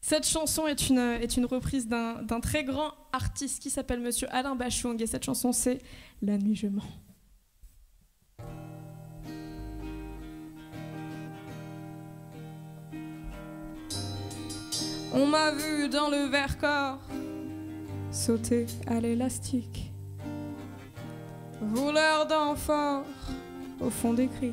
Cette chanson est une reprise d'un très grand artiste qui s'appelle Monsieur Alain Bachung. Et cette chanson, c'est « La nuit je mens ». On m'a vu dans le Vercors sauter à l'élastique, voleur d'amphores au fond des criques.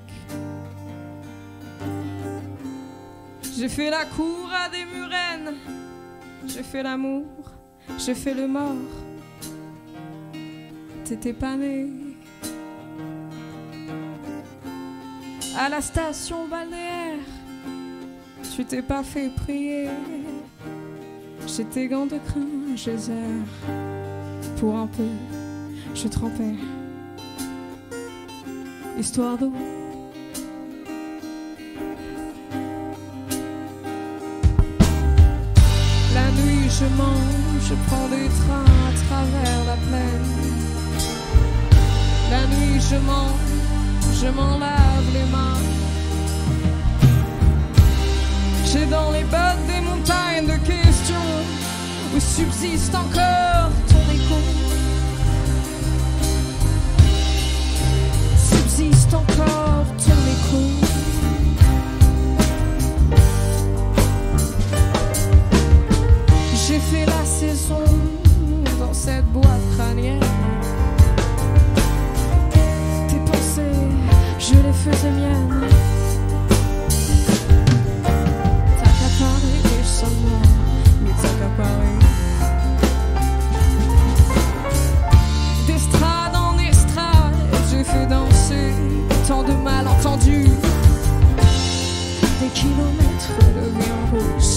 J'ai fait la cour à des murennes, j'ai fait l'amour, j'ai fait le mort. T'étais pas né. À la station balnéaire, tu t'es pas fait prier. J'ai tes gants de crin, geyser. Pour un peu, je trempais. Histoire d'eau. La nuit je mange, je prends des trains à travers la plaine. La nuit je mange, je m'en lave les mains. J'ai dans les bottes des montagnes de questions où subsiste encore ton écho. Subsiste encore ton écho. J'ai fait la saison dans cette boîte crânienne. Tes pensées, je les faisais miennes. D'estrade en estrade, j'ai fait danser tant de malentendus. Des kilomètres de vie en rousse.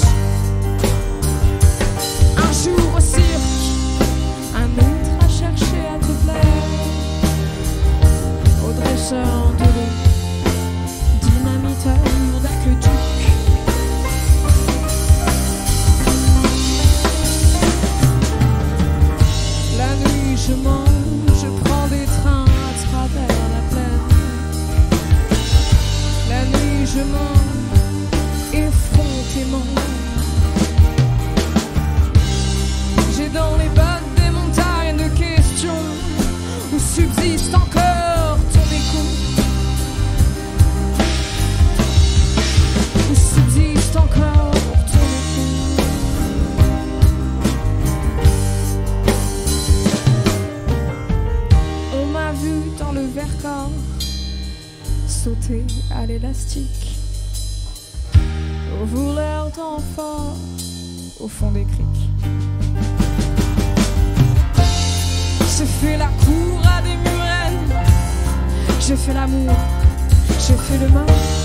Un jour au cirque, un autre à chercher à te plaire. Au dresseur de l'eau, dynamiteur d'aqueduc. Je mange, je prends des trains à travers la plaine. La nuit je mens effrontément. J'ai dans les bottes des montagnes de questions où subsiste encore ton écho. Où subsiste encore ton écho. Dans le Vercors, sauter à l'élastique, aux voleurs d'amphores au fond des criques. J'ai fait la cour à des murennes, j'ai fait l'amour, j'ai fait le mort.